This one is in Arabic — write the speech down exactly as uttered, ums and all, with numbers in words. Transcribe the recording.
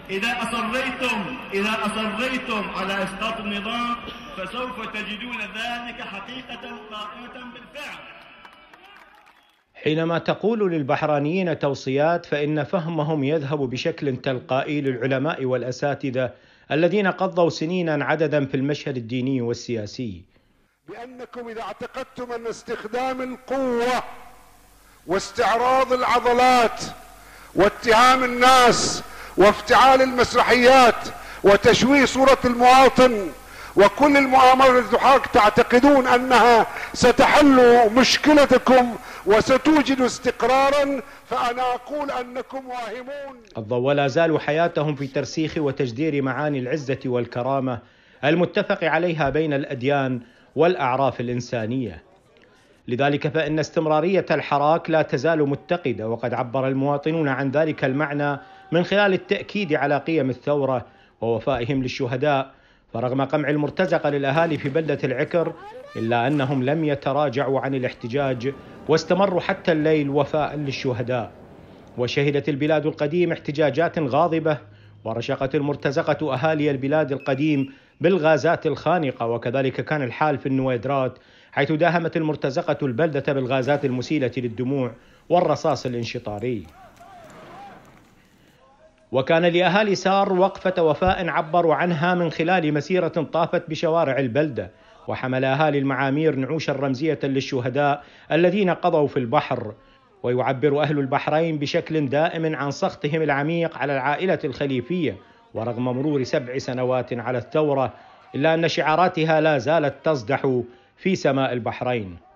إذا أصريتم إذا أصريتم على إسقاط النظام فسوف تجدون ذلك حقيقة قائمة بالفعل. حينما تقول للبحرانيين توصيات فإن فهمهم يذهب بشكل تلقائي للعلماء والأساتذة الذين قضوا سنينا عددا في المشهد الديني والسياسي، بأنكم إذا اعتقدتم أن استخدام القوة واستعراض العضلات واتهام الناس وافتعال المسرحيات وتشويه صورة المواطن وكل المؤامرات التي تحاك تعتقدون أنها ستحل مشكلتكم وستوجد استقرارا، فأنا أقول أنكم واهمون. قضوا ولا زالوا حياتهم في ترسيخ وتجدير معاني العزة والكرامة المتفق عليها بين الأديان والأعراف الإنسانية. لذلك فإن استمرارية الحراك لا تزال متقدة، وقد عبر المواطنون عن ذلك المعنى من خلال التأكيد على قيم الثورة ووفائهم للشهداء. فرغم قمع المرتزقة للأهالي في بلدة العكر إلا أنهم لم يتراجعوا عن الاحتجاج واستمروا حتى الليل وفاء للشهداء. وشهدت البلاد القديم احتجاجات غاضبة، ورشقت المرتزقة أهالي البلاد القديم بالغازات الخانقة، وكذلك كان الحال في النويدرات حيث داهمت المرتزقة البلدة بالغازات المسيلة للدموع والرصاص الانشطاري. وكان لأهالي سار وقفة وفاء عبروا عنها من خلال مسيرة طافت بشوارع البلدة، وحمل أهالي المعامير نعوشا رمزية للشهداء الذين قضوا في البحر. ويعبر أهل البحرين بشكل دائم عن سخطهم العميق على العائلة الخليفية، ورغم مرور سبع سنوات على الثورة إلا أن شعاراتها لا زالت تصدح في سماء البحرين.